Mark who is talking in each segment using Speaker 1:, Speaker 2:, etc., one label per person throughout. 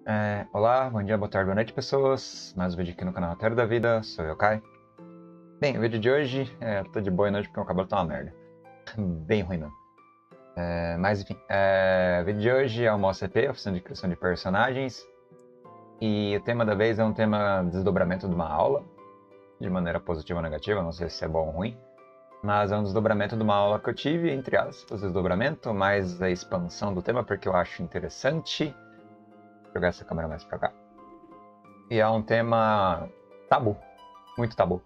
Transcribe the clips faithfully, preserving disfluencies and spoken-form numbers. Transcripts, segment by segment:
Speaker 1: É, olá, bom dia, boa tarde, boa noite, pessoas. Mais um vídeo aqui no canal Roteiro da Vida, sou eu, Kai. Bem, o vídeo de hoje, é, eu tô de boa noite porque meu cabelo tá uma merda. Bem ruim mesmo. É, mas enfim, é, o vídeo de hoje é uma O C P, Oficina de Criação de Personagens. E o tema da vez é um tema desdobramento de uma aula, de maneira positiva ou negativa, não sei se é bom ou ruim. Mas é um desdobramento de uma aula que eu tive, entre aspas, desdobramento, mais a expansão do tema, porque eu acho interessante. Vou jogar essa câmera mais pra cá. E é um tema tabu, muito tabu.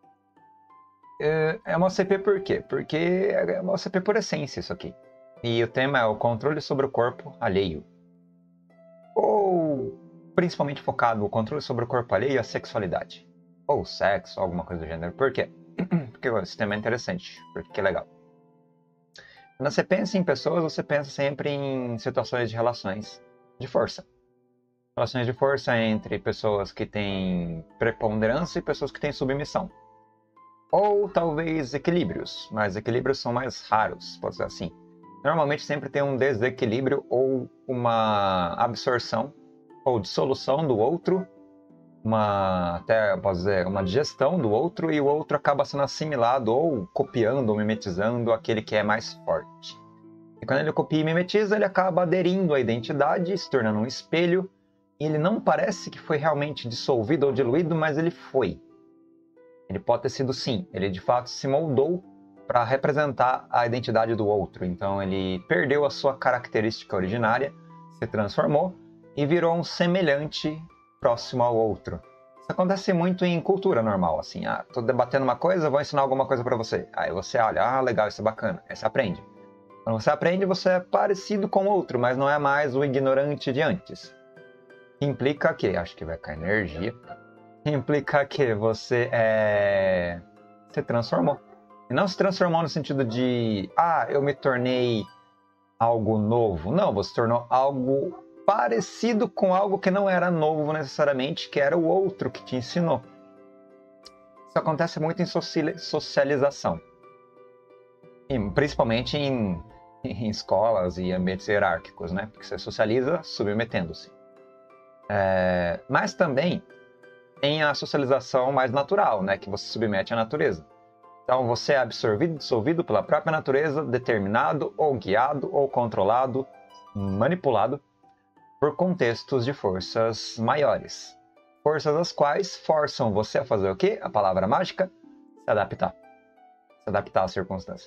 Speaker 1: É uma O C P por quê? Porque é uma O C P por essência isso aqui. E o tema é o controle sobre o corpo alheio. Ou principalmente focado no controle sobre o corpo alheio e a sexualidade. Ou sexo, alguma coisa do gênero. Por quê? Porque esse tema é interessante, porque é legal. Quando você pensa em pessoas, você pensa sempre em situações de relações de força. Relações de força entre pessoas que têm preponderância e pessoas que têm submissão. Ou talvez equilíbrios, mas equilíbrios são mais raros, pode ser assim. Normalmente sempre tem um desequilíbrio ou uma absorção ou dissolução do outro, uma, até posso dizer, uma digestão do outro, e o outro acaba sendo assimilado ou copiando ou mimetizando aquele que é mais forte. E quando ele copia e mimetiza, ele acaba aderindo à identidade, se tornando um espelho, e ele não parece que foi realmente dissolvido ou diluído, mas ele foi. Ele pode ter sido sim, ele de fato se moldou para representar a identidade do outro. Então ele perdeu a sua característica originária, se transformou e virou um semelhante próximo ao outro. Isso acontece muito em cultura normal, assim, ah, tô debatendo uma coisa, vou ensinar alguma coisa para você. Aí você olha, ah, legal, isso é bacana, aí você aprende. Quando você aprende, você é parecido com o outro, mas não é mais o ignorante de antes. Implica que, acho que vai cair energia, implica que você é... se transformou. E não se transformou no sentido de, ah, eu me tornei algo novo. Não, você se tornou algo parecido com algo que não era novo necessariamente, que era o outro que te ensinou. Isso acontece muito em socialização. E principalmente em, em escolas e ambientes hierárquicos, né? Porque você socializa submetendo-se. É... Mas também tem a socialização mais natural, né? Que você submete à natureza. Então você é absorvido, dissolvido pela própria natureza, determinado, ou guiado, ou controlado, manipulado por contextos de forças maiores. Forças as quais forçam você a fazer o quê? A palavra mágica? Se adaptar. Se adaptar às circunstâncias.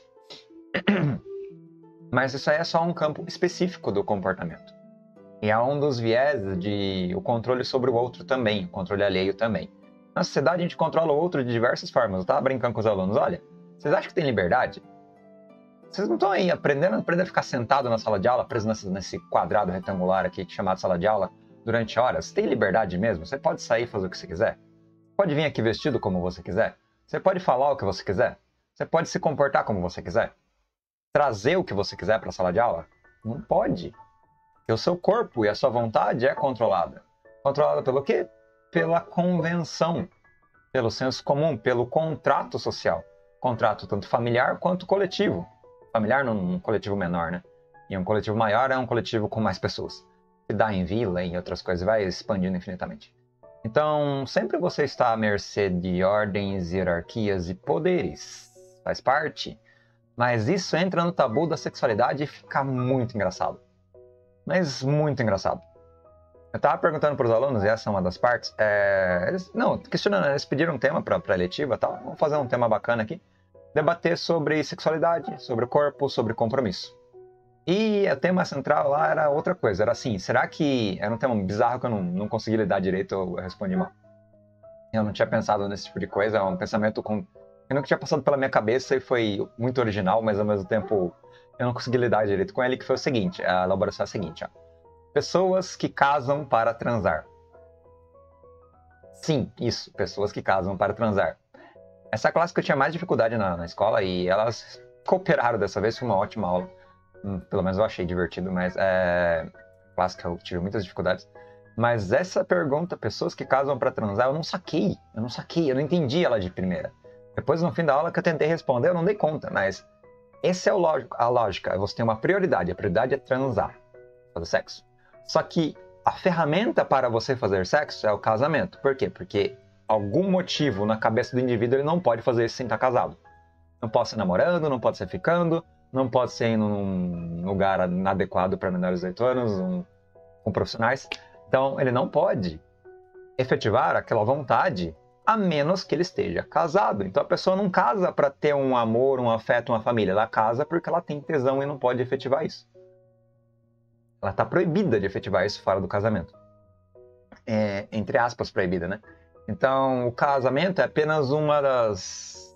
Speaker 1: Mas isso aí é só um campo específico do comportamento. E é um dos vieses de o controle sobre o outro também, o controle alheio também. Na sociedade a gente controla o outro de diversas formas. Eu tava brincando com os alunos, olha, vocês acham que tem liberdade? Vocês não estão aí aprendendo, aprendendo a ficar sentado na sala de aula, preso nesse, nesse quadrado retangular aqui chamado sala de aula durante horas? Tem liberdade mesmo? Você pode sair e fazer o que você quiser? Pode vir aqui vestido como você quiser? Você pode falar o que você quiser? Você pode se comportar como você quiser? Trazer o que você quiser para a sala de aula? Não pode. Porque o seu corpo e a sua vontade é controlada. Controlada pelo quê? Pela convenção, pelo senso comum, pelo contrato social. Contrato tanto familiar quanto coletivo. Familiar num coletivo menor, né? E um coletivo maior é um coletivo com mais pessoas. Que dá em vila e outras coisas, vai expandindo infinitamente. Então, sempre você está à mercê de ordens, hierarquias e poderes. Faz parte. Mas isso entra no tabu da sexualidade e fica muito engraçado. Mas muito engraçado. Eu tava perguntando para os alunos, e essa é uma das partes, é... eles, não, questionando, eles pediram um tema para a eletiva e tal, vamos fazer um tema bacana aqui, debater sobre sexualidade, sobre o corpo, sobre compromisso. E o tema central lá era outra coisa, era assim, será que... Era um tema bizarro que eu não, não consegui lidar direito, eu respondi mal. Eu não tinha pensado nesse tipo de coisa, é um pensamento com... Eu nunca tinha passado pela minha cabeça e foi muito original, mas ao mesmo tempo eu não consegui lidar direito com ele, que foi o seguinte, a elaboração é a seguinte, ó. Pessoas que casam para transar. Sim, isso, pessoas que casam para transar. Essa classe que eu tinha mais dificuldade na, na escola e elas cooperaram dessa vez, foi uma ótima aula. Hum, pelo menos eu achei divertido, mas é... classe que eu tive muitas dificuldades. Mas essa pergunta, pessoas que casam para transar, eu não saquei, eu não saquei, eu não entendi ela de primeira. Depois, no fim da aula que eu tentei responder, eu não dei conta, mas essa é o lógico, a lógica, você tem uma prioridade, a prioridade é transar, fazer sexo. Só que a ferramenta para você fazer sexo é o casamento. Por quê? Porque algum motivo na cabeça do indivíduo ele não pode fazer isso sem estar casado. Não pode ser namorando, não pode ser ficando, não pode ser indo num lugar inadequado para menores de dezoito anos, um, com profissionais. Então, ele não pode efetivar aquela vontade a menos que ele esteja casado. Então, a pessoa não casa para ter um amor, um afeto, uma família. Ela casa porque ela tem tesão e não pode efetivar isso. Ela está proibida de efetivar isso fora do casamento. É, entre aspas, proibida, né? Então, o casamento é apenas uma das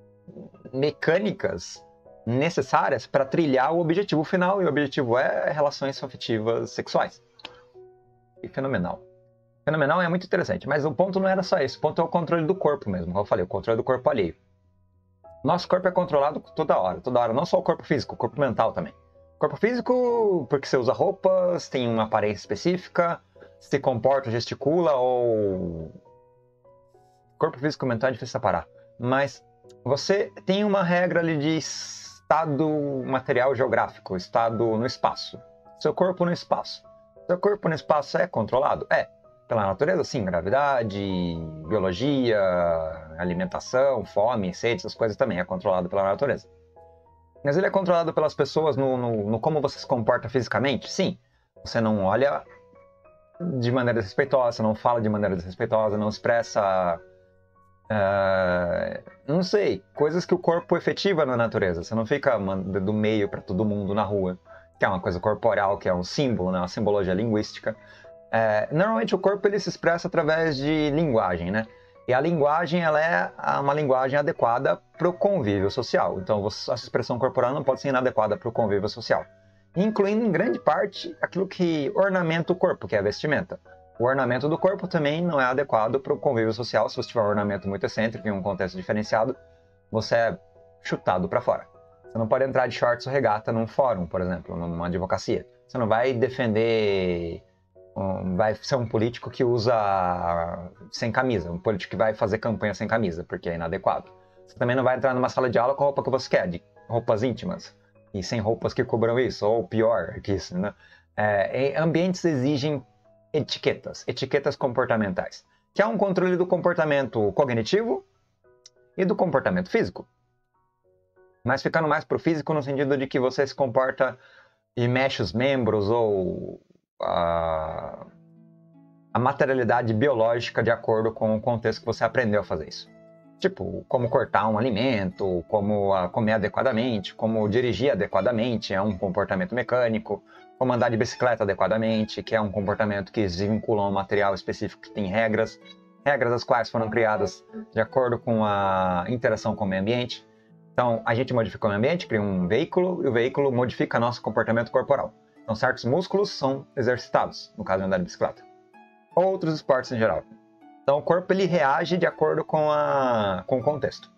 Speaker 1: mecânicas necessárias para trilhar o objetivo final, e o objetivo é relações afetivas sexuais. E fenomenal. Fenomenal é muito interessante, mas o ponto não era só isso. O ponto é o controle do corpo mesmo, como eu falei, o controle do corpo alheio. Nosso corpo é controlado toda hora, toda hora, não só o corpo físico, o corpo mental também. O corpo físico, porque você usa roupas, tem uma aparência específica, se comporta, gesticula, ou... Corpo físico e mental é difícil separar. Mas você tem uma regra ali de estado material geográfico, estado no espaço. Seu corpo no espaço. Seu corpo no espaço é controlado? É. Pela natureza, sim. Gravidade, biologia, alimentação, fome, sede, essas coisas também é controlado pela natureza. Mas ele é controlado pelas pessoas no, no, no como você se comporta fisicamente? Sim. Você não olha de maneira desrespeitosa, não fala de maneira desrespeitosa, não expressa... Uh, não sei, coisas que o corpo efetiva na natureza. Você não fica do meio para todo mundo na rua, que é uma coisa corporal, que é um símbolo, né? Uma simbologia linguística. Uh, normalmente o corpo ele se expressa através de linguagem, né? E a linguagem ela é uma linguagem adequada para o convívio social. Então a sua expressão corporal não pode ser inadequada para o convívio social, incluindo em grande parte aquilo que ornamenta o corpo, que é a vestimenta. O ornamento do corpo também não é adequado para o convívio social. Se você tiver um ornamento muito excêntrico em um contexto diferenciado, você é chutado para fora. Você não pode entrar de shorts ou regata num fórum, por exemplo, numa advocacia. Você não vai defender, um, vai ser um político que usa sem camisa, um político que vai fazer campanha sem camisa, porque é inadequado. Você também não vai entrar numa sala de aula com a roupa que você quer, de roupas íntimas, e sem roupas que cobram isso, ou pior que isso, né? É, ambientes exigem etiquetas, etiquetas comportamentais, que é um controle do comportamento cognitivo e do comportamento físico. Mas ficando mais pro físico no sentido de que você se comporta e mexe os membros ou a, a materialidade biológica de acordo com o contexto que você aprendeu a fazer isso. Tipo, como cortar um alimento, como comer adequadamente, como dirigir adequadamente, é um comportamento mecânico. Como andar de bicicleta adequadamente, que é um comportamento que se vincula a um material específico que tem regras, regras as quais foram criadas de acordo com a interação com o meio ambiente. Então, a gente modifica o meio ambiente, cria um veículo, e o veículo modifica nosso comportamento corporal. Então, certos músculos são exercitados, no caso de andar de bicicleta. Ou outros esportes em geral. Então, o corpo ele reage de acordo com, a, com o contexto.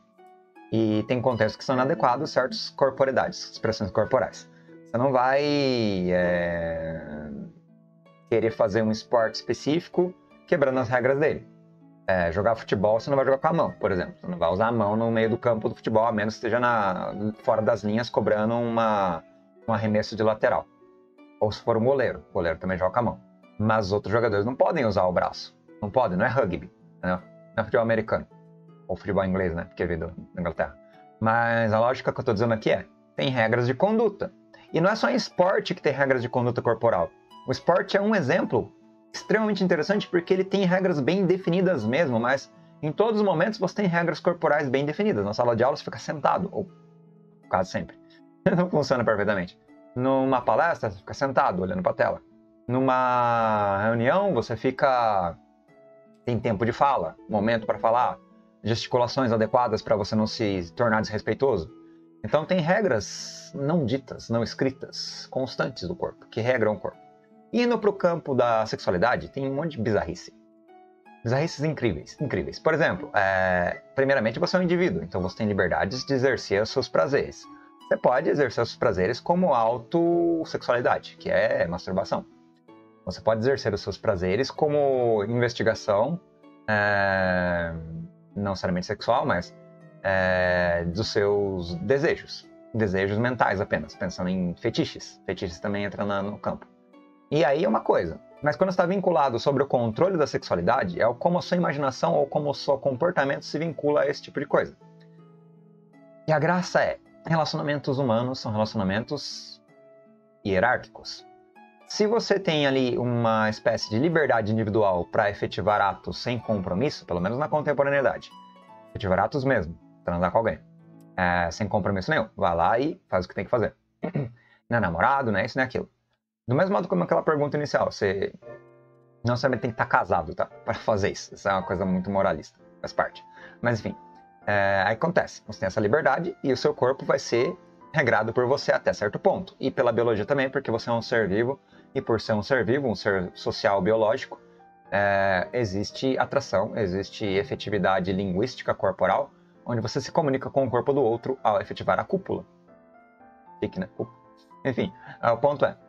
Speaker 1: E tem contextos que são inadequados, certas corporeidades, expressões corporais. Você não vai é, querer fazer um esporte específico quebrando as regras dele. É, jogar futebol, você não vai jogar com a mão, por exemplo. Você não vai usar a mão no meio do campo do futebol, a menos que esteja na, fora das linhas cobrando uma, um arremesso de lateral. Ou se for um goleiro, o goleiro também joga com a mão. Mas os outros jogadores não podem usar o braço. Não podem, não é rugby. Né? Não é futebol americano. Ou futebol inglês, né? Porque veio da Inglaterra. Mas a lógica que eu estou dizendo aqui é, tem regras de conduta. E não é só em esporte que tem regras de conduta corporal. O esporte é um exemplo extremamente interessante porque ele tem regras bem definidas mesmo, mas em todos os momentos você tem regras corporais bem definidas. Na sala de aula você fica sentado, ou quase sempre. Não funciona perfeitamente. Numa palestra você fica sentado, olhando para a tela. Numa reunião você fica... tem tempo de fala, momento para falar, gesticulações adequadas para você não se tornar desrespeitoso. Então tem regras não ditas, não escritas, constantes do corpo, que regram o corpo. Indo para o campo da sexualidade, tem um monte de bizarrice. Bizarrices incríveis, incríveis. Por exemplo, é... primeiramente você é um indivíduo, então você tem liberdades de exercer os seus prazeres. Você pode exercer os seus prazeres como autossexualidade, que é masturbação. Você pode exercer os seus prazeres como investigação, é... não necessariamente sexual, mas É, dos seus desejos, desejos mentais apenas, pensando em fetiches, fetiches também entram na, no campo. E aí é uma coisa, Mas quando está vinculado sobre o controle da sexualidade, é como a sua imaginação ou como o seu comportamento se vincula a esse tipo de coisa. E a graça é, relacionamentos humanos são relacionamentos hierárquicos. Se você tem ali uma espécie de liberdade individual para efetivar atos sem compromisso, pelo menos na contemporaneidade, efetivar atos mesmo, transar com alguém, é, sem compromisso nenhum, vai lá e faz o que tem que fazer. Não é namorado, não é isso, não é aquilo. Do mesmo modo como aquela pergunta inicial, você não necessariamente tem que estar casado, tá? Para fazer isso. Isso é uma coisa muito moralista, faz parte. Mas enfim, é, aí acontece. Você tem essa liberdade e o seu corpo vai ser regrado por você até certo ponto. E pela biologia também, porque você é um ser vivo. E por ser um ser vivo, um ser social biológico, é, existe atração, existe efetividade linguística corporal, onde você se comunica com o corpo do outro ao efetivar a cúpula. Fique, né? Enfim, o ponto é,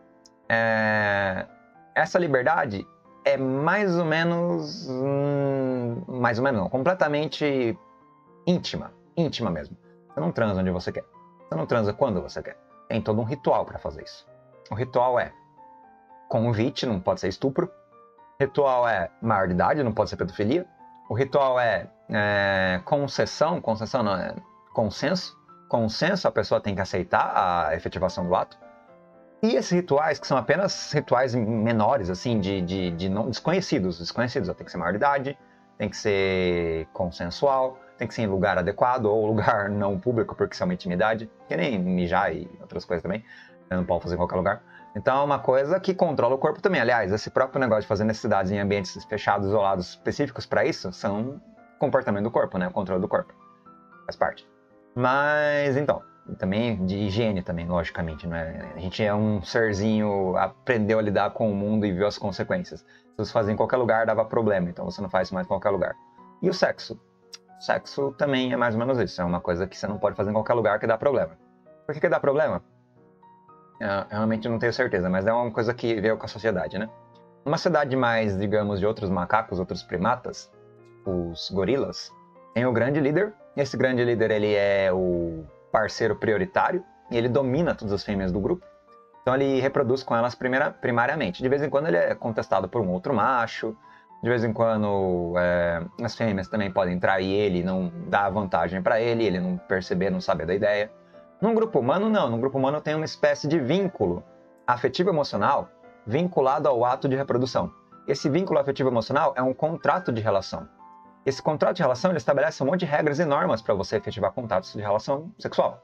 Speaker 1: é essa liberdade é mais ou menos, hum, mais ou menos não, completamente íntima, íntima mesmo. Você não transa onde você quer, você não transa quando você quer. Tem todo um ritual para fazer isso. O ritual é convite, não pode ser estupro. O ritual é maior de idade, não pode ser pedofilia. O ritual é, é concessão, concessão não, é consenso. Consenso, a pessoa tem que aceitar a efetivação do ato. E esses rituais, que são apenas rituais menores, assim, de, de, de não, desconhecidos, desconhecidos, tem que ser maior de idade, tem que ser consensual, tem que ser em lugar adequado ou lugar não público, porque isso é uma intimidade, que nem mijar e outras coisas também, não pode fazer em qualquer lugar. Então é uma coisa que controla o corpo também. Aliás, esse próprio negócio de fazer necessidades em ambientes fechados, isolados, específicos para isso, são comportamento do corpo, né? O controle do corpo. Faz parte. Mas, então, também de higiene também, logicamente, né? A gente é um serzinho, aprendeu a lidar com o mundo e viu as consequências. Se você fazia em qualquer lugar, dava problema, então você não faz mais em qualquer lugar. E o sexo? O sexo também é mais ou menos isso. É uma coisa que você não pode fazer em qualquer lugar que dá problema. Por que que dá problema? Eu realmente não tenho certeza, mas é uma coisa que veio com a sociedade, né? Uma sociedade mais, digamos, de outros macacos, outros primatas, os gorilas, tem o grande líder. Esse grande líder, ele é o parceiro prioritário e ele domina todas as fêmeas do grupo. Então ele reproduz com elas primeira, primariamente. De vez em quando ele é contestado por um outro macho. De vez em quando é, as fêmeas também podem trair ele, não dar vantagem para ele, ele não perceber, não saber da ideia. Num grupo humano, não. Num grupo humano tem uma espécie de vínculo afetivo-emocional vinculado ao ato de reprodução. Esse vínculo afetivo-emocional é um contrato de relação. Esse contrato de relação ele estabelece um monte de regras e normas para você efetivar contatos de relação sexual.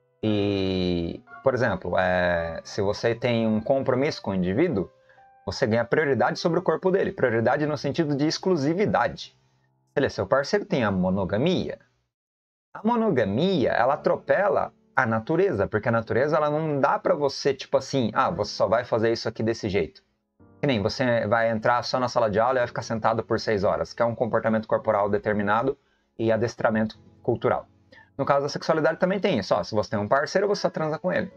Speaker 1: E, por exemplo, é, se você tem um compromisso com o indivíduo, você ganha prioridade sobre o corpo dele. Prioridade no sentido de exclusividade. Se ele é seu parceiro, tem a monogamia. A monogamia, ela atropela a natureza, porque a natureza ela não dá para você, tipo assim, ah, você só vai fazer isso aqui desse jeito. Que nem você vai entrar só na sala de aula e vai ficar sentado por seis horas, que é um comportamento corporal determinado e adestramento cultural. No caso da sexualidade também tem isso, ó, se você tem um parceiro, você só transa com ele.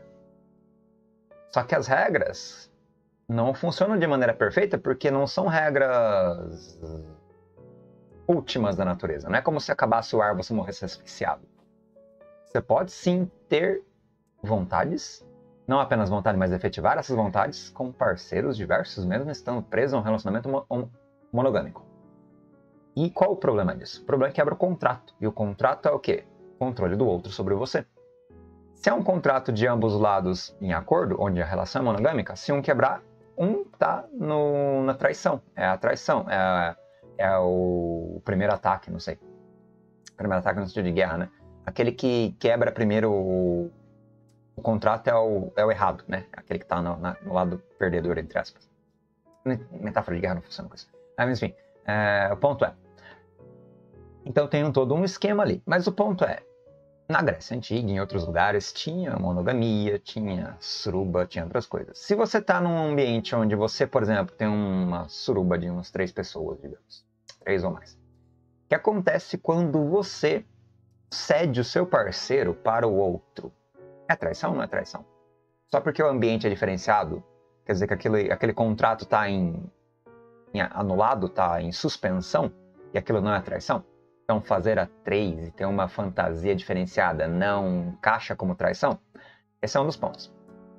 Speaker 1: Só que as regras não funcionam de maneira perfeita porque não são regras últimas da natureza. Não é como se acabasse o ar e você morresse asfixiado. Você pode sim ter vontades, não apenas vontade, mas efetivar essas vontades com parceiros diversos, mesmo estando preso a um relacionamento monogâmico. E qual o problema disso? O problema é que quebra o contrato. E o contrato é o quê? Controle do outro sobre você. Se é um contrato de ambos os lados em acordo, onde a relação é monogâmica, se um quebrar, um tá no, na traição. É a traição. É, é o, o primeiro ataque, não sei. O primeiro ataque no sentido de guerra, né? Aquele que quebra primeiro o, o contrato é o, é o errado, né? Aquele que tá no, na, no lado perdedor, entre aspas. Metáfora de guerra não funciona com isso. Mas, enfim, é, o ponto é... Então tem um, todo um esquema ali. Mas o ponto é, na Grécia Antiga, em outros lugares, tinha monogamia, tinha suruba, tinha outras coisas. Se você está num ambiente onde você, por exemplo, tem uma suruba de umas três pessoas, digamos, três ou mais, o que acontece quando você cede o seu parceiro para o outro? É traição ou não é traição? Só porque o ambiente é diferenciado, quer dizer que aquele, aquele contrato está em, em anulado, está em suspensão, e aquilo não é traição? Então, fazer a três e ter uma fantasia diferenciada não encaixa como traição? Esse é um dos pontos.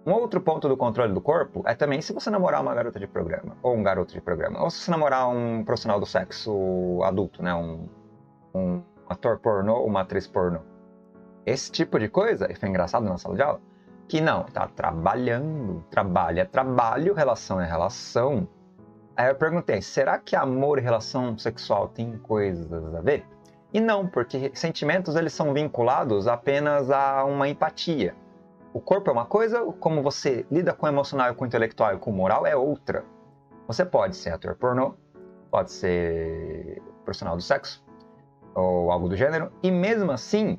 Speaker 1: Um outro ponto do controle do corpo é também se você namorar uma garota de programa, ou um garoto de programa, ou se você namorar um profissional do sexo adulto, né? Um, um ator pornô, uma atriz pornô. Esse tipo de coisa, e foi engraçado na sala de aula, que não, tá trabalhando, trabalho é trabalho, relação é relação. Aí eu perguntei, será que amor e relação sexual tem coisas a ver? E não, porque sentimentos eles são vinculados apenas a uma empatia. O corpo é uma coisa, como você lida com o emocional, com o intelectual e com o moral é outra. Você pode ser ator pornô, pode ser profissional do sexo, ou algo do gênero, e mesmo assim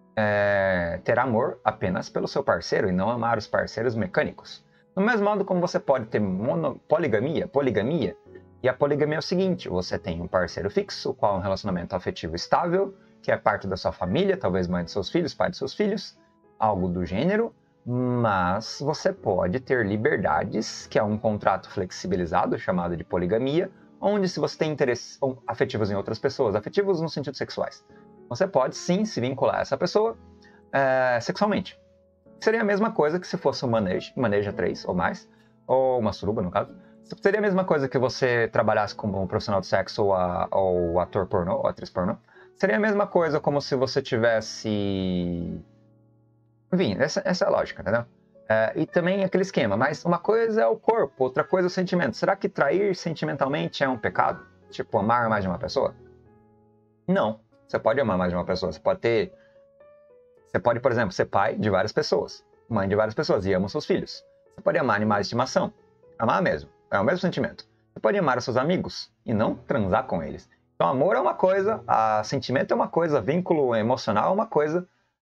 Speaker 1: é, ter amor apenas pelo seu parceiro e não amar os parceiros mecânicos. Do mesmo modo como você pode ter mono, poligamia, poligamia, e a poligamia é o seguinte, você tem um parceiro fixo, qual é um relacionamento afetivo estável, que é parte da sua família, talvez mãe de seus filhos, pai de seus filhos, algo do gênero, mas você pode ter liberdades, que é um contrato flexibilizado, chamado de poligamia, onde se você tem interesses afetivos em outras pessoas, afetivos no sentido sexuais, você pode sim se vincular a essa pessoa é, sexualmente. Seria a mesma coisa que se fosse um manejo, maneja três ou mais, ou uma suruba no caso. Seria a mesma coisa que você trabalhasse como um profissional de sexo ou, a, ou ator pornô, ou atriz pornô. Seria a mesma coisa como se você tivesse... Enfim, essa, essa é a lógica, entendeu? É, e também aquele esquema, mas uma coisa é o corpo, outra coisa é o sentimento. Será que trair sentimentalmente é um pecado? Tipo, amar mais de uma pessoa? Não. Você pode amar mais de uma pessoa. Você pode ter... Você pode, por exemplo, ser pai de várias pessoas, mãe de várias pessoas e ama os seus filhos. Você pode amar animais de estimação. Amar mesmo. É o mesmo sentimento. Você pode amar os seus amigos e não transar com eles. Então, amor é uma coisa, a sentimento é uma coisa, vínculo emocional é uma coisa,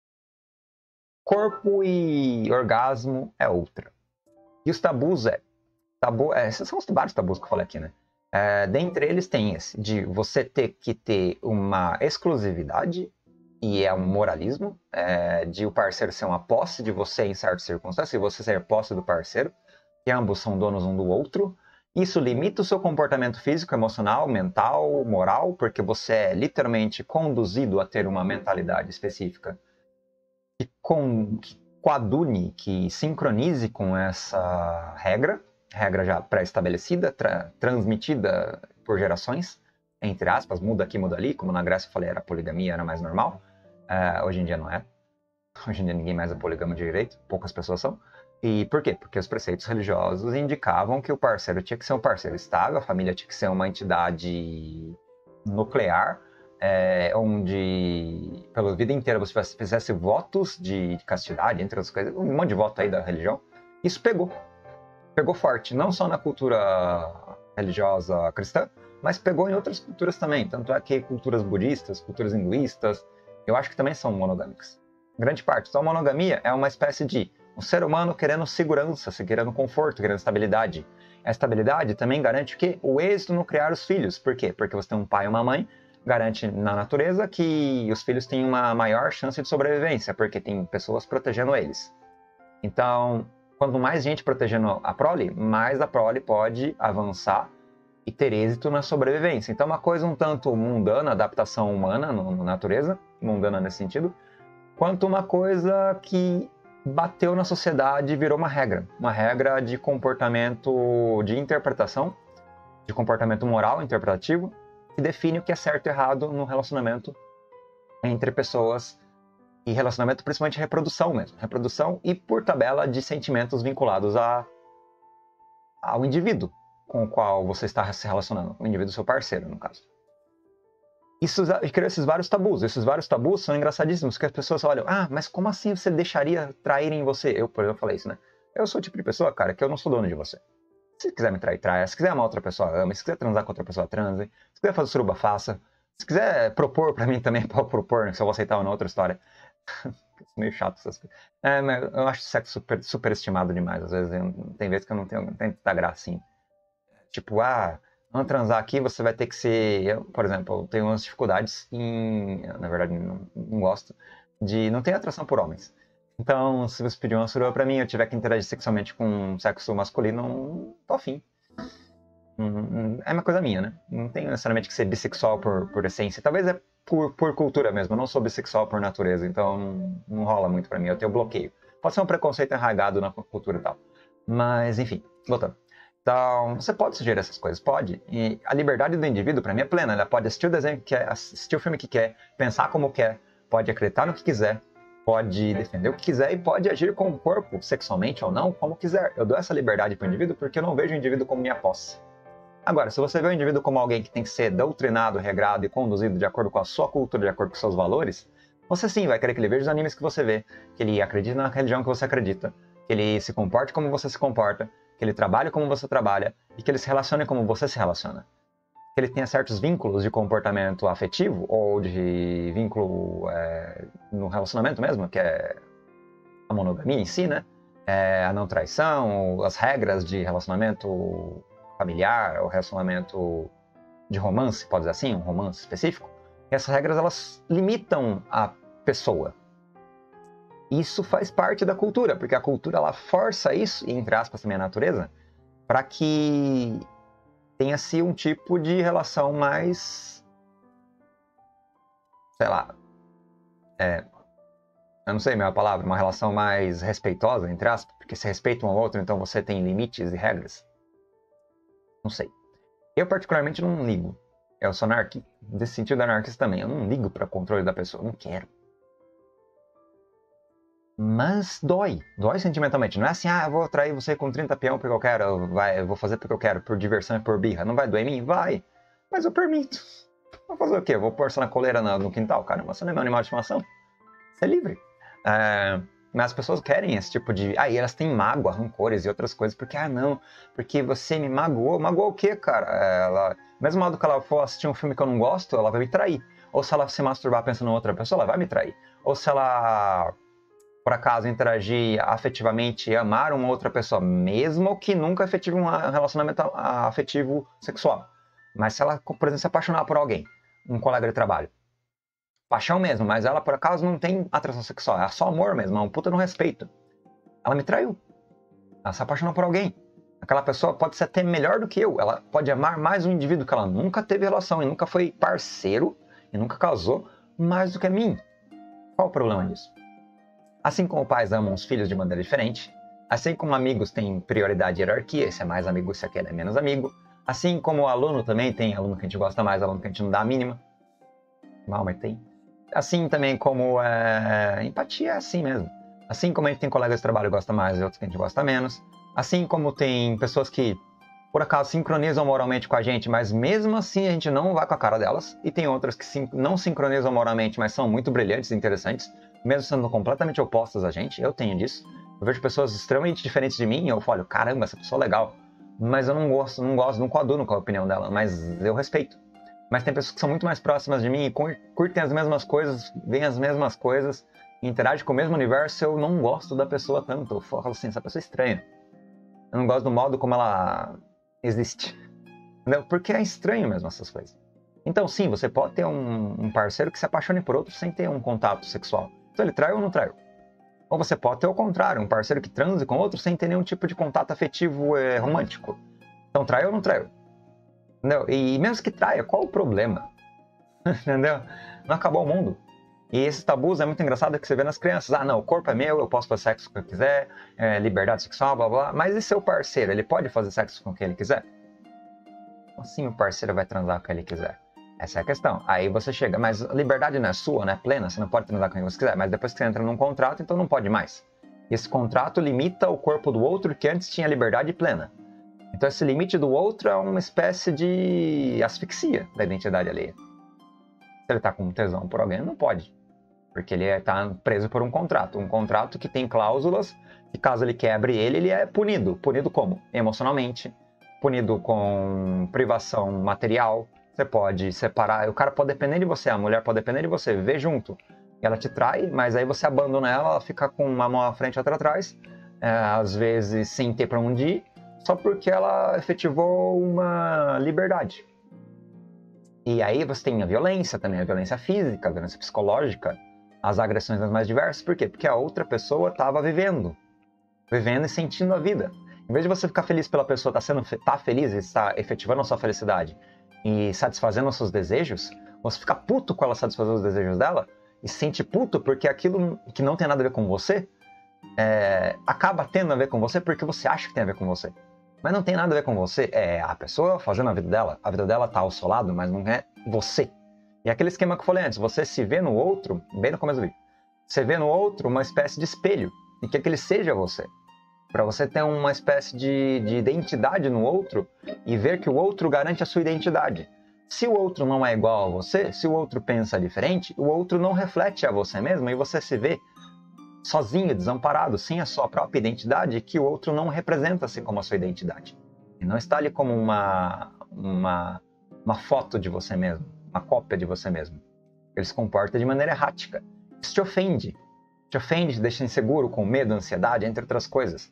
Speaker 1: corpo e orgasmo é outra. E os tabus é... Tabu, é esses são os vários tabus que eu falei aqui, né? É, dentre eles tem esse, de você ter que ter uma exclusividade, e é um moralismo, é, de o parceiro ser uma posse de você em certas circunstâncias, e você ser posse do parceiro, que ambos são donos um do outro. Isso limita o seu comportamento físico, emocional, mental, moral, porque você é literalmente conduzido a ter uma mentalidade específica que, com, que coadune, que sincronize com essa regra, regra já pré-estabelecida, tra transmitida por gerações, entre aspas, muda aqui, muda ali, como na Grécia eu falei, era poligamia, era mais normal, uh, hoje em dia não é, hoje em dia ninguém mais é polígamo de direito, poucas pessoas são. E por quê? Porque os preceitos religiosos indicavam que o parceiro tinha que ser um parceiro estável, a família tinha que ser uma entidade nuclear, é, onde pela vida inteira você fizesse votos de castidade, entre outras coisas, um monte de voto aí da religião. Isso pegou. Pegou forte, não só na cultura religiosa cristã, mas pegou em outras culturas também. Tanto é que culturas budistas, culturas hinduístas, eu acho que também são monogâmicas. Grande parte. Então a monogamia é uma espécie de um ser humano querendo segurança, querendo conforto, querendo estabilidade. A estabilidade também garante o quê? O êxito no criar os filhos. Por quê? Porque você tem um pai e uma mãe, garante na natureza que os filhos têm uma maior chance de sobrevivência, porque tem pessoas protegendo eles. Então, quanto mais gente protegendo a prole, mais a prole pode avançar e ter êxito na sobrevivência. Então, uma coisa um tanto mundana, adaptação humana na natureza, mundana nesse sentido, quanto uma coisa que bateu na sociedade e virou uma regra. Uma regra de comportamento, de interpretação, de comportamento moral, interpretativo, que define o que é certo e errado no relacionamento entre pessoas, e relacionamento principalmente reprodução mesmo. Reprodução e, por tabela, de sentimentos vinculados a, ao indivíduo com o qual você está se relacionando. O indivíduo, seu parceiro, no caso. Isso criou esses vários tabus. Esses vários tabus são engraçadíssimos, porque as pessoas olham, ah, mas como assim você deixaria trair em você? Eu, por exemplo, falei isso, né? Eu sou o tipo de pessoa, cara, que eu não sou dono de você. Se quiser me trair, traia. Se quiser amar outra pessoa, ama. Se quiser transar com outra pessoa, transe. Se quiser fazer suruba, faça. Se quiser propor pra mim também, pode propor, se eu vou aceitar ou não, outra história. Meio chato essas coisas. É, mas eu acho o sexo super, super estimado demais. Às vezes, eu, tem vezes que eu não tenho, não tenho tanta gracinha. Tipo, ah, vamos transar aqui, você vai ter que ser... Eu, por exemplo, eu tenho umas dificuldades em... Na verdade, não, não gosto de... Não tenho atração por homens. Então, se você pedir uma suruba pra mim, eu tiver que interagir sexualmente com um sexo masculino, não tô afim. É uma coisa minha, né? Não tenho necessariamente que ser bissexual por, por essência. Talvez é por, por cultura mesmo. Eu não sou bissexual por natureza, então não, não rola muito pra mim. Eu tenho bloqueio. Pode ser um preconceito arraigado na cultura e tal. Mas, enfim, voltando. Então, você pode sugerir essas coisas, pode. E a liberdade do indivíduo, para mim, é plena. Ela pode assistir o desenho que quer, assistir o filme que quer, pensar como quer, pode acreditar no que quiser, pode defender o que quiser e pode agir com o corpo, sexualmente ou não, como quiser. Eu dou essa liberdade para o indivíduo porque eu não vejo o indivíduo como minha posse. Agora, se você vê o indivíduo como alguém que tem que ser doutrinado, regrado e conduzido de acordo com a sua cultura, de acordo com seus valores, você sim vai querer que ele veja os animes que você vê, que ele acredite na religião que você acredita, que ele se comporte como você se comporta, que ele trabalhe como você trabalha e que ele se relacione como você se relaciona. Que ele tenha certos vínculos de comportamento afetivo ou de vínculo é, no relacionamento mesmo, que é a monogamia em si, né? É, a não traição, as regras de relacionamento familiar, ou relacionamento de romance, pode dizer assim, um romance específico. E essas regras, elas limitam a pessoa. Isso faz parte da cultura, porque a cultura, ela força isso, e entre aspas também a natureza, para que tenha-se um tipo de relação mais, sei lá, é, eu não sei a minha palavra, uma relação mais respeitosa, entre aspas, porque se respeita um ao outro, então você tem limites e regras. Não sei. Eu particularmente não ligo. Eu sou anarquista, nesse sentido anarquista também. Eu não ligo para controle da pessoa, eu não quero. Mas dói, dói sentimentalmente. Não é assim, ah, eu vou trair você com trinta peão porque eu quero, eu, vai, eu vou fazer porque eu quero, por diversão e por birra. Não vai doer em mim? Vai. Mas eu permito. Vou fazer o quê? Eu vou pôr você na coleira no, no quintal? Caramba, você não é meu animal de estimação? Você é livre. É, mas as pessoas querem esse tipo de... Ah, e elas têm mágoa, rancores e outras coisas. Porque, ah, não, porque você me magoou. Magoou o quê, cara? Ela, mesmo modo que ela for assistir um filme que eu não gosto, ela vai me trair. Ou se ela se masturbar pensando em outra pessoa, ela vai me trair. Ou se ela... por acaso, interagir afetivamente e amar uma outra pessoa, mesmo que nunca efetive um relacionamento afetivo sexual. Mas se ela, por exemplo, se apaixonar por alguém, um colega de trabalho, paixão mesmo, mas ela, por acaso, não tem atração sexual, é só amor mesmo, é um puta no respeito. Ela me traiu. Ela se apaixonou por alguém. Aquela pessoa pode ser até melhor do que eu, ela pode amar mais um indivíduo que ela nunca teve relação e nunca foi parceiro e nunca casou, mais do que a mim. Qual o problema disso? Assim como pais amam os filhos de maneira diferente, assim como amigos têm prioridade e hierarquia, esse é mais amigo, esse aqui é menos amigo, assim como o aluno também tem aluno que a gente gosta mais, aluno que a gente não dá a mínima, mal, mas tem. Assim também como é, empatia é assim mesmo. Assim como a gente tem colegas de trabalho que gosta mais e outros que a gente gosta menos, assim como tem pessoas que por acaso sincronizam moralmente com a gente, mas mesmo assim a gente não vai com a cara delas, e tem outras que sim, não sincronizam moralmente, mas são muito brilhantes e interessantes, mesmo sendo completamente opostas a gente. Eu tenho disso. Eu vejo pessoas extremamente diferentes de mim e eu falo, caramba, essa pessoa é legal. Mas eu não gosto, não gosto, não coaduno com a opinião dela, mas eu respeito. Mas tem pessoas que são muito mais próximas de mim e curtem as mesmas coisas, veem as mesmas coisas, interagem com o mesmo universo, eu não gosto da pessoa tanto. Eu falo assim, essa pessoa é estranha. Eu não gosto do modo como ela existe. Entendeu? Porque é estranho mesmo essas coisas. Então sim, você pode ter um, um parceiro que se apaixone por outro sem ter um contato sexual. Então ele trai ou não trai? Ou você pode ter o contrário, um parceiro que transe com outro sem ter nenhum tipo de contato afetivo é, romântico. Então trai ou não trai? Entendeu? E mesmo que traia, qual o problema? Entendeu? Não acabou o mundo. E esses tabus é muito engraçado que você vê nas crianças. Ah, não, o corpo é meu, eu posso fazer sexo com quem eu quiser, é, liberdade sexual, blá blá. Mas e seu parceiro? Ele pode fazer sexo com quem ele quiser? Assim o parceiro vai transar com quem ele quiser. Essa é a questão. Aí você chega, mas a liberdade não é sua, não é plena, você não pode transar com quem você quiser. Mas depois que você entra num contrato, então não pode mais. E esse contrato limita o corpo do outro que antes tinha liberdade plena. Então esse limite do outro é uma espécie de asfixia da identidade alheia. Se ele está com tesão por alguém, não pode. Porque ele está preso por um contrato. Um contrato que tem cláusulas que caso ele quebre ele, ele é punido. Punido como? Emocionalmente. Punido com privação material. Você pode separar. O cara pode depender de você. A mulher pode depender de você. Viver junto. Ela te trai, mas aí você abandona ela. Ela fica com uma mão à frente e outra atrás. É, às vezes sem ter para onde ir. Só porque ela efetivou uma liberdade. E aí você tem a violência também, a violência física, a violência psicológica, as agressões mais diversas. Por quê? Porque a outra pessoa estava vivendo. Vivendo e sentindo a vida. Em vez de você ficar feliz pela pessoa estar tá sendo, tá feliz e estar efetivando a sua felicidade e satisfazendo os seus desejos, você fica puto com ela satisfazer os desejos dela e se sente puto porque aquilo que não tem nada a ver com você é, acaba tendo a ver com você porque você acha que tem a ver com você. Mas não tem nada a ver com você. É a pessoa fazendo a vida dela. A vida dela tá ao seu lado, mas não é você. E aquele esquema que eu falei antes, você se vê no outro, bem no começo do vídeo, você vê no outro uma espécie de espelho, e quer que ele seja você. Para você ter uma espécie de, de identidade no outro e ver que o outro garante a sua identidade. Se o outro não é igual a você, se o outro pensa diferente, o outro não reflete a você mesmo e você se vê sozinho, desamparado, sem a sua própria identidade, que o outro não representa-se como a sua identidade. E não está ali como uma, uma, uma foto de você mesmo, uma cópia de você mesmo. Ele se comporta de maneira errática. Isso te ofende. Te ofende, te deixa inseguro, com medo, ansiedade, entre outras coisas.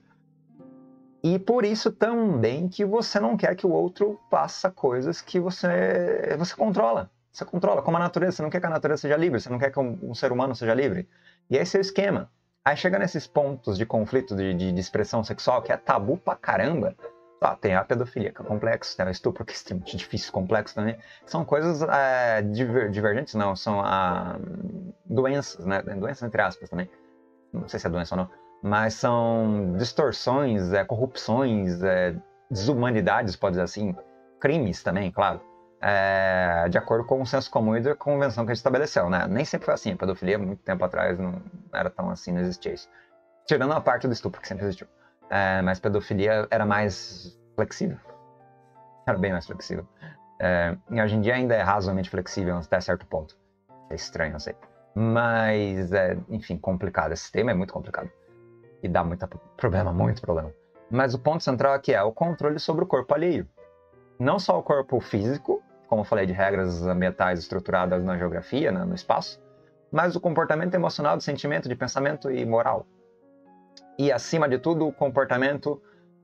Speaker 1: E por isso também que você não quer que o outro faça coisas que você, você controla. Você controla, como a natureza. Você não quer que a natureza seja livre, você não quer que um, um ser humano seja livre. E esse é o esquema. Aí chega nesses pontos de conflito de, de, de expressão sexual, que é tabu pra caramba. Ah, tem a pedofilia, que é complexo, tem o estupro, que é extremamente difícil, complexo também. São coisas é, diver, divergentes, não, são ah, doenças, né? Doenças entre aspas também. Não sei se é doença ou não. Mas são distorções, é, corrupções, é, desumanidades, pode dizer assim. Crimes também, claro. É, de acordo com o senso comum e da convenção que a gente estabeleceu, né? Nem sempre foi assim. A pedofilia, muito tempo atrás, não era tão assim, não existia isso. Tirando a parte do estupro, que sempre existiu. É, mas pedofilia era mais flexível. Era bem mais flexível. É, e hoje em dia ainda é razoavelmente flexível até certo ponto. É estranho, não sei. Mas, é, enfim, complicado. Esse tema é muito complicado. E dá muito problema, muito problema. Mas o ponto central aqui é o controle sobre o corpo alheio. Não só o corpo físico, como eu falei de regras ambientais estruturadas na geografia, né, no espaço, mas o comportamento emocional, de sentimento, de pensamento e moral. E, acima de tudo, o comportamento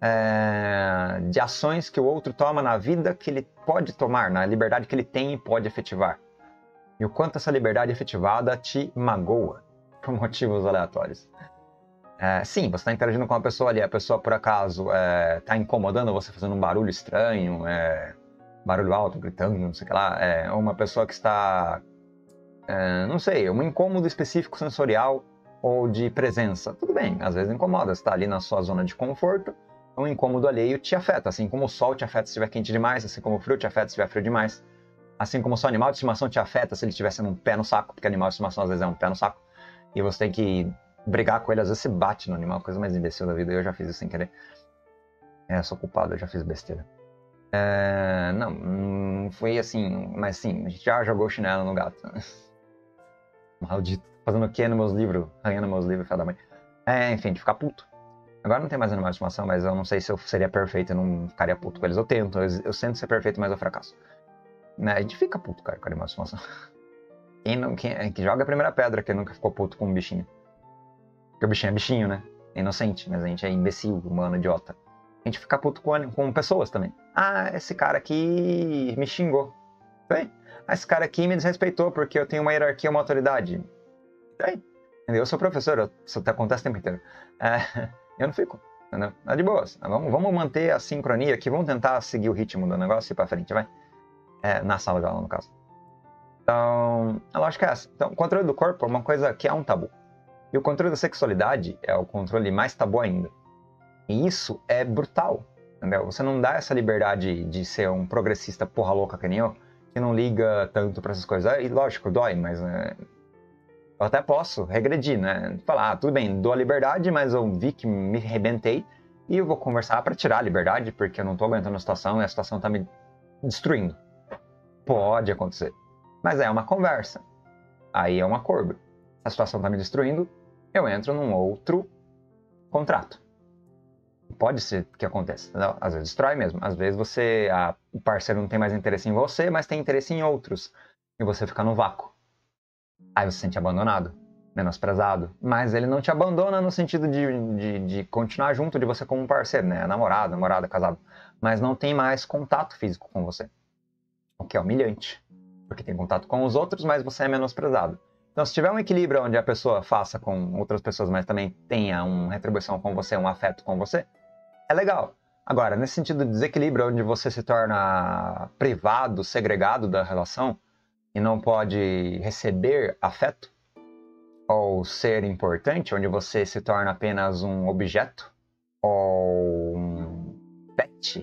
Speaker 1: é, de ações que o outro toma na vida que ele pode tomar, na liberdade que ele tem e pode efetivar. E o quanto essa liberdade efetivada te magoa, por motivos aleatórios. É, sim, você está interagindo com uma pessoa ali, a pessoa por acaso está é, incomodando você fazendo um barulho estranho, é, barulho alto, gritando, não sei o que lá, é, ou uma pessoa que está, é, não sei, um incômodo específico sensorial ou de presença. Tudo bem, às vezes incomoda, você está ali na sua zona de conforto, um incômodo alheio te afeta, assim como o sol te afeta se estiver quente demais, assim como o frio te afeta se estiver frio demais, assim como o seu animal de estimação te afeta se ele estiver sendo um pé no saco, porque animal de estimação às vezes é um pé no saco, e você tem que brigar com ele, às vezes você bate no animal, coisa mais imbecil da vida, eu já fiz isso sem querer. É, eu sou culpado, eu já fiz besteira. É, não, não foi assim, mas sim, a gente já jogou chinelo no gato. Maldito, fazendo o que nos meus livros, arranhando meus livros, filha da mãe. É, enfim, de ficar puto. Agora não tem mais animal de estimação, mas eu não sei se eu seria perfeito, eu não ficaria puto com eles. Eu tento, eu, eu sinto ser perfeito, mas eu fracasso. Né? A gente fica puto, cara, com animal de estimação. Quem, não, quem que joga a primeira pedra, que nunca ficou puto com um bichinho. Porque o bichinho é bichinho, né? É inocente, mas a gente é imbecil, humano, idiota. A gente fica puto com, com pessoas também. Ah, esse cara aqui me xingou. Bem, ah, esse cara aqui me desrespeitou porque eu tenho uma hierarquia, uma autoridade. Bem, eu sou professor, isso acontece o tempo inteiro. É, eu não fico, entendeu? É de boas. Vamos, vamos manter a sincronia aqui, vamos tentar seguir o ritmo do negócio e ir pra frente, vai? É, na sala de aula, no caso. Então, a lógica é essa. Então, o controle do corpo é uma coisa que é um tabu. E o controle da sexualidade é o controle mais tabu ainda. E isso é brutal, entendeu? Você não dá essa liberdade de ser um progressista porra louca que nem eu, que não liga tanto pra essas coisas. E lógico, dói, mas né, eu até posso regredir, né? Falar, ah, tudo bem, dou a liberdade, mas eu vi que me arrebentei e eu vou conversar pra tirar a liberdade, porque eu não tô aguentando a situação e a situação tá me destruindo. Pode acontecer. Mas é uma conversa. Aí é um acordo. A situação tá me destruindo, eu entro num outro contrato. Pode ser que aconteça. Não, às vezes destrói mesmo. Às vezes você, a, o parceiro não tem mais interesse em você, mas tem interesse em outros. E você fica no vácuo. Aí você se sente abandonado, menosprezado. Mas ele não te abandona no sentido de, de, de continuar junto de você como um parceiro, né? Namorado, namorada, casado. Mas não tem mais contato físico com você. O que é humilhante. Porque tem contato com os outros, mas você é menosprezado. Então, se tiver um equilíbrio onde a pessoa faça com outras pessoas, mas também tenha uma retribuição com você, um afeto com você, é legal. Agora, nesse sentido de desequilíbrio, onde você se torna privado, segregado da relação e não pode receber afeto, ou ser importante, onde você se torna apenas um objeto, ou um pet,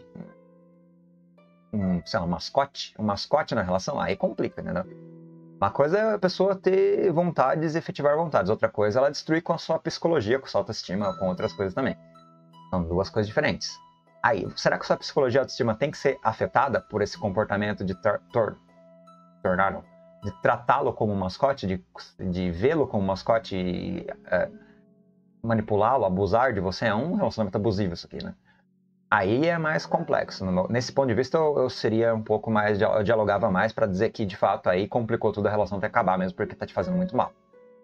Speaker 1: um, sei lá, um mascote, um mascote na relação, aí complica, né? Uma coisa é a pessoa ter vontades e efetivar vontades, outra coisa é ela destruir com a sua psicologia, com a sua autoestima, com outras coisas também. São duas coisas diferentes. Aí, será que a sua psicologia e autoestima tem que ser afetada por esse comportamento de tor tor torná-lo, de tratá-lo como um mascote, de, de vê-lo como um mascote e é, manipulá-lo, abusar de você? É um relacionamento abusivo isso aqui, né? Aí é mais complexo. Nesse ponto de vista, eu, eu seria um pouco mais, eu dialogava mais para dizer que, de fato, aí complicou tudo, a relação até acabar mesmo, porque tá te fazendo muito mal.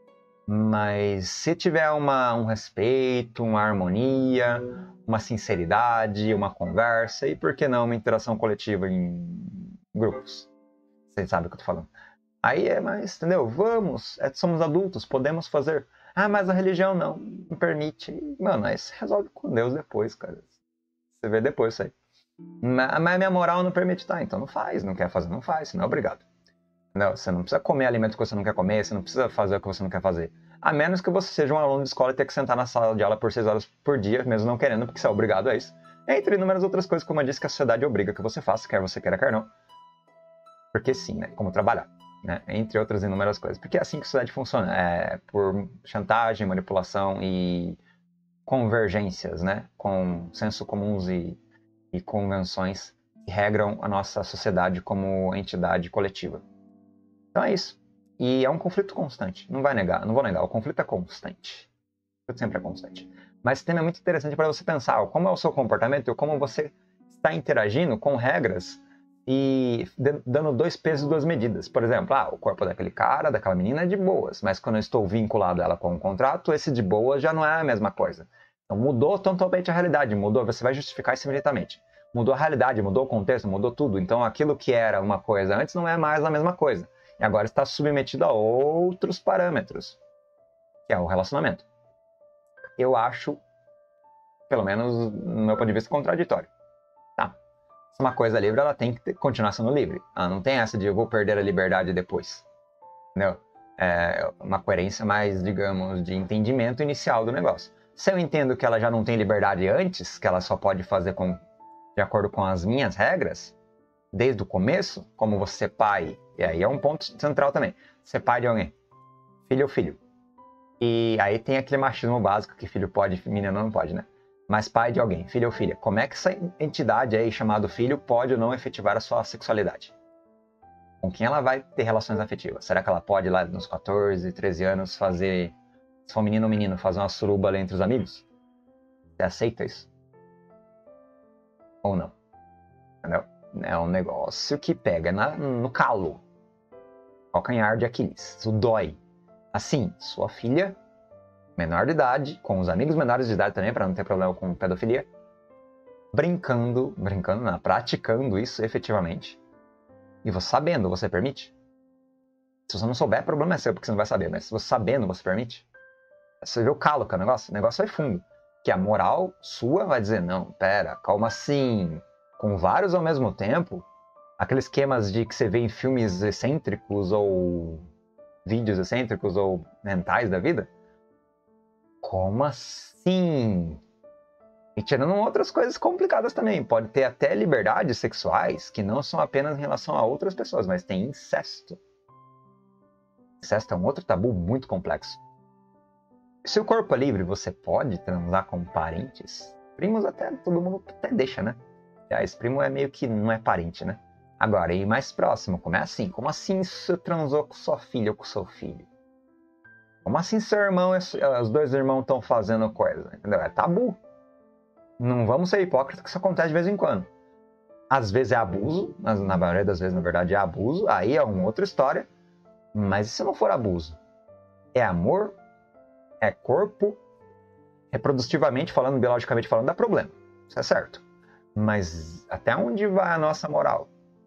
Speaker 1: Mas se tiver uma, um respeito, uma harmonia, uma sinceridade, uma conversa, e por que não uma interação coletiva em grupos? Vocês sabem o que eu tô falando. Aí é mais, entendeu? Vamos, é, somos adultos, podemos fazer. Ah, mas a religião não, não permite. Mano, aí você resolve com Deus depois, cara. Você vê depois isso aí. Mas minha moral não permite, tá? Então não faz, não quer fazer, não faz, não é obrigado. Não, você não precisa comer alimentos que você não quer comer, você não precisa fazer o que você não quer fazer. A menos que você seja um aluno de escola e tenha que sentar na sala de aula por seis horas por dia, mesmo não querendo, porque você é obrigado a isso. Entre inúmeras outras coisas, como eu disse, que a sociedade obriga que você faça, quer você queira, quer não. Porque sim, né? Como trabalhar, né? Entre outras inúmeras coisas. Porque é assim que a sociedade funciona. É por chantagem, manipulação e convergências, né? Com senso comuns e, e convenções que regram a nossa sociedade como entidade coletiva. Então é isso. E é um conflito constante. Não vai negar, não vou negar. O conflito é constante. O conflito sempre é constante. Mas esse tema é muito interessante para você pensar como é o seu comportamento e como você está interagindo com regras e dando dois pesos e duas medidas. Por exemplo, ah, o corpo daquele cara, daquela menina é de boas, mas quando eu estou vinculado a ela com um contrato, esse de boas já não é a mesma coisa. Então mudou totalmente a realidade, mudou, você vai justificar isso imediatamente. Mudou a realidade, mudou o contexto, mudou tudo. Então aquilo que era uma coisa antes não é mais a mesma coisa. E agora está submetido a outros parâmetros, que é o relacionamento. Eu acho, pelo menos no meu ponto de vista, contraditório. Tá? Se uma coisa é livre, ela tem que ter, continuar sendo livre. Ela não tem essa de eu vou perder a liberdade depois. Entendeu? É uma coerência mais, digamos, de entendimento inicial do negócio. Se eu entendo que ela já não tem liberdade antes, que ela só pode fazer com, de acordo com as minhas regras, desde o começo, como você ser pai, e aí é um ponto central também, ser pai de alguém, filho ou filho. E aí tem aquele machismo básico que filho pode, menina não pode, né? Mas pai de alguém, filho ou filha, como é que essa entidade aí, chamado filho, pode ou não efetivar a sua sexualidade? Com quem ela vai ter relações afetivas? Será que ela pode lá nos quatorze, treze anos fazer, se for menino ou menino, fazer uma suruba ali entre os amigos? Você aceita isso? Ou não? Entendeu? É um negócio que pega na, no calo. Calcanhar de Aquiles. Isso dói. Assim, sua filha, menor de idade, com os amigos menores de idade também, para não ter problema com pedofilia, brincando, brincando, não, praticando isso efetivamente. E você sabendo, você permite? Se você não souber, o problema é seu, porque você não vai saber, mas se você sabendo, você permite? Você vê o calo que é o negócio? O negócio vai fundo. Que a moral sua vai dizer, não, pera, calma assim. Com vários ao mesmo tempo, aqueles esquemas de que você vê em filmes excêntricos ou vídeos excêntricos ou mentais da vida? Como assim? E tirando outras coisas complicadas também. Pode ter até liberdades sexuais que não são apenas em relação a outras pessoas, mas tem incesto. Incesto é um outro tabu muito complexo. Se o corpo é livre, você pode transar com parentes? Primos até, todo mundo até deixa, né? Aliás, primo é meio que não é parente, né? Agora, e mais próximo, como é assim? Como assim você transou com sua filha ou com seu filho? Como assim seu irmão, os dois irmãos estão fazendo coisa? Entendeu? É tabu. Não vamos ser hipócritas que isso acontece de vez em quando. Às vezes é abuso, mas na maioria das vezes, na verdade, é abuso. Aí é uma outra história. Mas e se não for abuso? É amor? É corpo? Reprodutivamente falando, biologicamente falando, dá problema. Isso é certo. Mas até onde vai a nossa moral?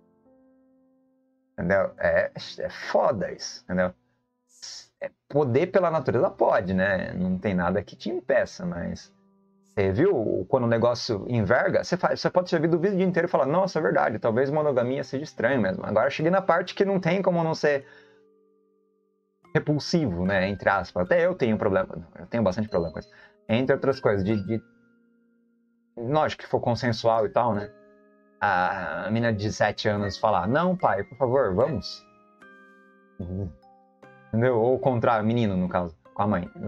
Speaker 1: Entendeu? É, é foda isso, entendeu? É, poder pela natureza pode, né? Não tem nada que te impeça, mas... Você viu quando o negócio enverga? Você, faz, você pode ter ouvido o vídeo inteiro e falar, nossa, é verdade, talvez monogamia seja estranho mesmo. Agora eu cheguei na parte que não tem como não ser repulsivo, né? Entre aspas. Até eu tenho problema. Eu tenho bastante problema com isso. Entre outras coisas, de, de... lógico que for consensual e tal, né? A menina de sete anos falar, não, pai, por favor, vamos. Entendeu? Ou o contrário, menino, no caso, com a mãe.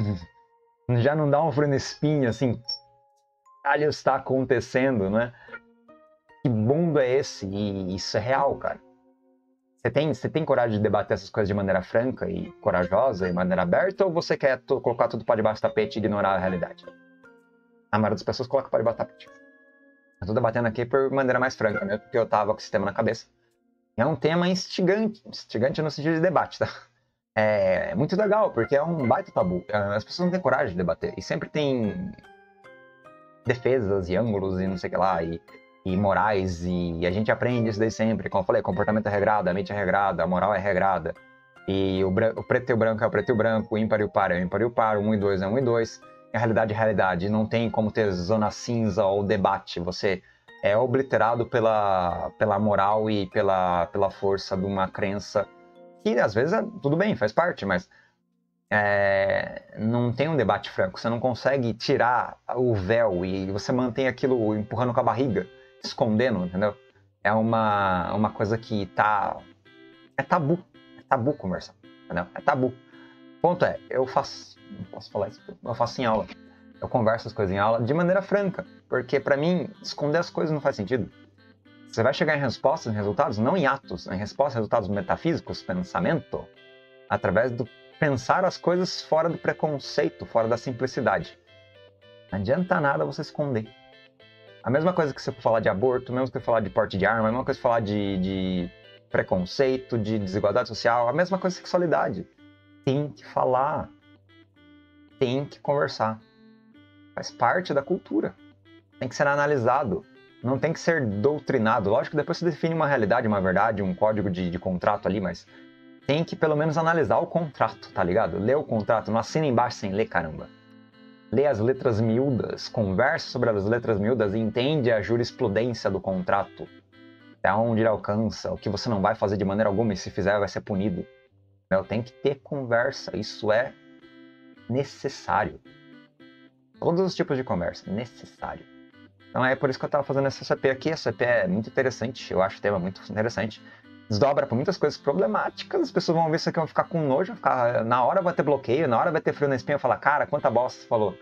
Speaker 1: Já não dá um frio na espinha, assim, caralho, está acontecendo, né? Que mundo é esse? E isso é real, cara. Você tem, você tem coragem de debater essas coisas de maneira franca e corajosa e maneira aberta, ou você quer colocar tudo para debaixo do tapete e ignorar a realidade? A maioria das pessoas coloca para debaixo do tapete. Eu tô debatendo aqui por maneira mais franca, mesmo porque eu tava com esse tema na cabeça. É um tema instigante, instigante no sentido de debate, tá? É muito legal, porque é um baita tabu. As pessoas não têm coragem de debater. E sempre tem defesas e ângulos e não sei o que lá, e, e morais, e a gente aprende isso daí sempre. Como eu falei, comportamento é regrado, a mente é regrada, a moral é regrada. E o, o preto e o branco é o preto e o branco, o ímpar e o par é o ímpar e o par, o um e dois é um e dois. A realidade é realidade, não tem como ter zona cinza ou debate. Você é obliterado pela, pela moral e pela, pela força de uma crença que às vezes é, tudo bem, faz parte, mas é, não tem um debate franco. Você não consegue tirar o véu e você mantém aquilo empurrando com a barriga, escondendo, entendeu? É uma, uma coisa que tá... é tabu, é tabu conversar, entendeu? É tabu. O ponto é, eu faço... não posso falar isso, eu faço em aula. Eu converso as coisas em aula de maneira franca, porque pra mim, esconder as coisas não faz sentido. Você vai chegar em respostas, em resultados, não em atos, em respostas, resultados metafísicos, pensamento, através do pensar as coisas fora do preconceito, fora da simplicidade. Não adianta nada você esconder. A mesma coisa que você for falar de aborto, a mesma coisa que falar de porte de arma, a mesma coisa que falar de, de preconceito, de desigualdade social, a mesma coisa que sexualidade. Tem que falar. Tem que conversar. Faz parte da cultura. Tem que ser analisado. Não tem que ser doutrinado. Lógico que depois você define uma realidade, uma verdade, um código de, de contrato ali, mas tem que pelo menos analisar o contrato, tá ligado? Lê o contrato, não assina embaixo sem ler, caramba. Lê as letras miúdas, conversa sobre as letras miúdas e entende a jurisprudência do contrato. Até onde ele alcança, o que você não vai fazer de maneira alguma e se fizer vai ser punido. Tem que ter conversa, isso é necessário. Todos os tipos de conversa, necessário. Então é por isso que eu estava fazendo essa C P aqui. Essa C P é muito interessante, eu acho o tema muito interessante. Desdobra por muitas coisas problemáticas, as pessoas vão ver isso aqui, vão ficar com nojo, ficar... na hora vai ter bloqueio, na hora vai ter frio na espinha, falar, cara, quanta bosta você falou.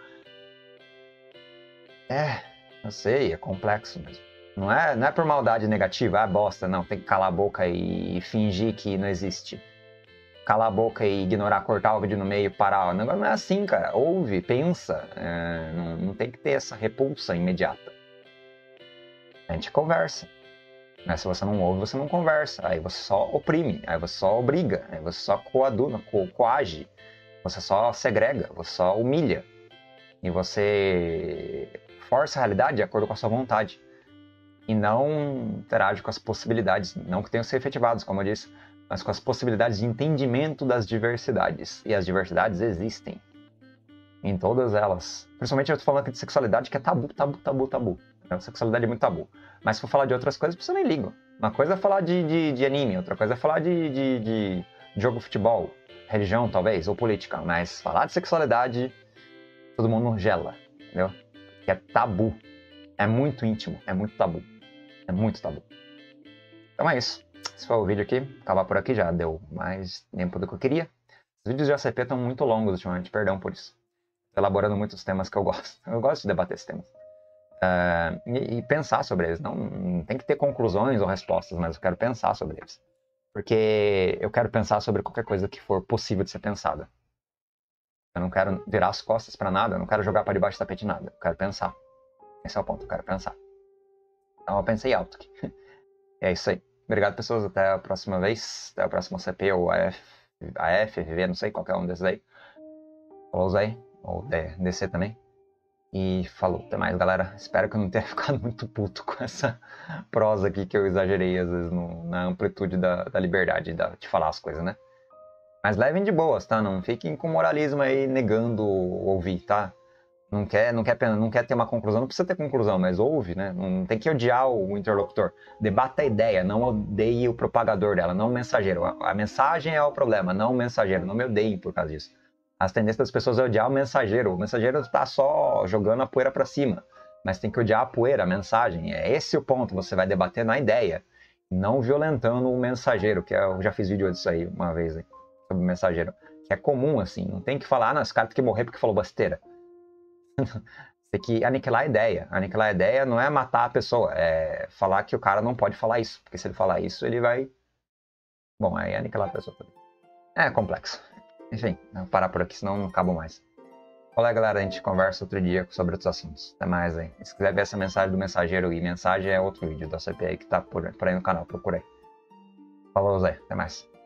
Speaker 1: É, eu sei, é complexo mesmo. Não é, não é por maldade negativa, é bosta, não, tem que calar a boca e fingir que não existe. Calar a boca e ignorar, cortar o vídeo no meio, parar. O negócio não é assim, cara. Ouve, pensa. É, não, não tem que ter essa repulsa imediata. A gente conversa. Mas se você não ouve, você não conversa. Aí você só oprime, aí você só obriga, aí você só coaduna, co coage. Você só segrega, você só humilha. E você força a realidade de acordo com a sua vontade. E não interage com as possibilidades, não que tenham que ser efetivados, como eu disse, mas com as possibilidades de entendimento das diversidades. E as diversidades existem. Em todas elas. Principalmente eu tô falando aqui de sexualidade, que é tabu, tabu, tabu, tabu. A sexualidade é muito tabu. Mas se for falar de outras coisas, você nem liga. Uma coisa é falar de, de, de anime, outra coisa é falar de, de, de jogo de futebol, religião talvez, ou política. Mas falar de sexualidade, todo mundo gela, entendeu? Que é tabu. É muito íntimo, é muito tabu. É muito tabu. Então é isso. Esse foi o vídeo aqui. Acabar por aqui, já deu mais tempo do que eu queria. Os vídeos de A C P estão muito longos ultimamente, perdão por isso. Elaborando muitos temas que eu gosto. Eu gosto de debater esses temas. Uh, e, e pensar sobre eles. Não, não tem que ter conclusões ou respostas, mas eu quero pensar sobre eles. Porque eu quero pensar sobre qualquer coisa que for possível de ser pensada. Eu não quero virar as costas pra nada, eu não quero jogar para debaixo do tapete nada. Eu quero pensar. Esse é o ponto, eu quero pensar. Então eu pensei alto aqui. É isso aí. Obrigado, pessoas. Até a próxima vez. Até a próxima C P ou A F, A F, F V, não sei, qualquer um desses aí. Falou aí. Ou D C também. E falou. Até mais, galera. Espero que eu não tenha ficado muito puto com essa prosa aqui que eu exagerei, às vezes, no, na amplitude da, da liberdade da, de falar as coisas, né? Mas levem de boas, tá? Não fiquem com moralismo aí negando ouvir, tá? Não quer, não, quer, não quer ter uma conclusão, não precisa ter conclusão, mas ouve, né? Não tem que odiar o interlocutor. Debata a ideia, não odeie o propagador dela, não o mensageiro. A, a mensagem é o problema, não o mensageiro. Não me odeiem por causa disso. As tendências das pessoas é odiar o mensageiro. O mensageiro está só jogando a poeira para cima. Mas tem que odiar a poeira, a mensagem. É esse o ponto, você vai debater na ideia. Não violentando o mensageiro, que eu já fiz vídeo disso aí uma vez, aí, sobre o mensageiro. Que é comum, assim. Não tem que falar, ah, não, esse cara tem que morrer porque falou besteira. Tem que aniquilar a ideia. Aniquilar a ideia não é matar a pessoa, é falar que o cara não pode falar isso. Porque se ele falar isso, ele vai... Bom, aí é aniquilar a pessoa também. É complexo. Enfim, vou parar por aqui, senão não acabo mais. Olá, galera, a gente conversa outro dia sobre outros assuntos. Até mais aí. Se quiser ver essa mensagem do mensageiro e mensagem, é outro vídeo da C P I que tá por, por aí no canal, procura aí. Falou, Zé. Até mais.